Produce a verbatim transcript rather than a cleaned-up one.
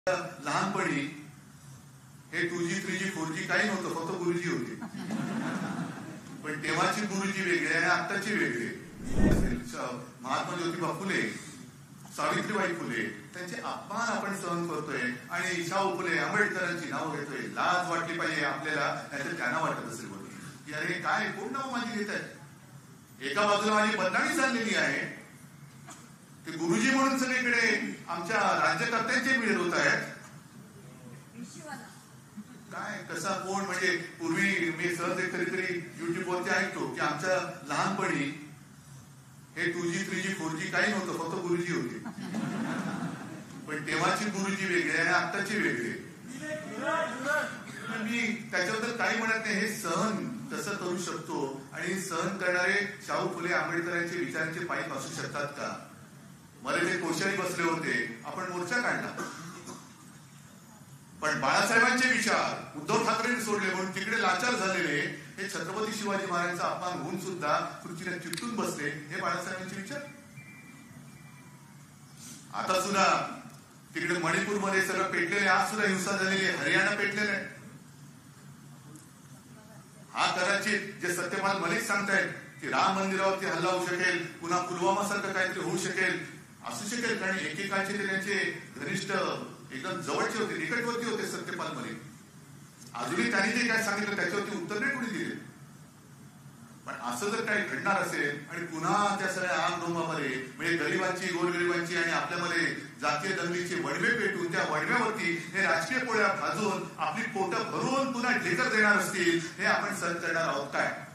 लहानपणी हे two G three G four G काही नव्हतं, फक्त गुरुजी होते. पण तेव्हाची गुरुजी वेगळे आणि आत्ताची वेगळे. महात्मा ज्योतिबा फुले, सावित्रीबाई फुले त्यांचे अपमान आपण सहन करतोय आणि शाहू फुले आंबेडकरांची नावं घेतोय. लाज वाटली पाहिजे आपल्याला, नाहीतर त्यांना वाटत असेल बघ की अरे काय कोण नाव माझी घेत आहे. एका बाजूला माझी बदनामी चाललेली आहे, ते गुरुजी म्हणून सगळीकडे आमच्या राज्यकर्त्यांचे मिळत होत आहेत. काय कसा कोण म्हणजे पूर्वी मी सहज कधीतरी युट्यूबवरती ऐकतो की आमच्या लहानपणी हे two G three G four G काही नव्हतं, फक्त गुरुजी होते. पण तेव्हाची गुरुजी वेगळे आणि आत्ताची वेगळे. मी त्याच्याबद्दल काही म्हणत नाही. हे सहन कसं करू शकतो आणि सहन करणारे शाहू फुले आंबेडकरांचे विचारांचे पायी असू शकतात का. मला ते कोश्यारी बसले होते, आपण मोर्चा काढला. पण बाळासाहेबांचे विचार उद्धव ठाकरेंनी सोडले म्हणून तिकडे लाचार झालेले हे छत्रपती शिवाजी महाराजांचा अपमान होऊन सुद्धा खुर्चीला चिकटून बसले. हे बाळासाहेबांचे विचार. आता सुद्धा तिकडे मणिपूरमध्ये सगळं पेटलेले, आज सुद्धा हिंसा झालेली आहे. हरियाणा पेटलेलं आहे. हा कदाचित जे सत्यपाल मलिक सांगतायत की राम मंदिरावरती हल्ला होऊ शकेल, पुन्हा पुलवामा सारखं काहीतरी होऊ शकेल, असू शकेल. कारण एकेकाळचे ते त्यांचे घनिष्ठ एकदम जवळचे होते, निकटवर्ती होते सत्यपाल मलिक. अजूनही त्यांनी जे काय सांगितलं त्याच्यावरती उत्तर नाही कोणी दिले. पण असं जर काही घडणार असेल आणि पुन्हा त्या सगळ्या आग डोंबामध्ये म्हणजे गरिबांची, गोरगरिबांची आणि आपल्यामध्ये जातीय दंगलीचे वडवे पेटून त्या वडव्यावरती हे राजकीय पोळ्या भाजून आपली पोटं भरून पुन्हा ढेकर देणार असतील, हे आपण सहन करणार आहोत काय.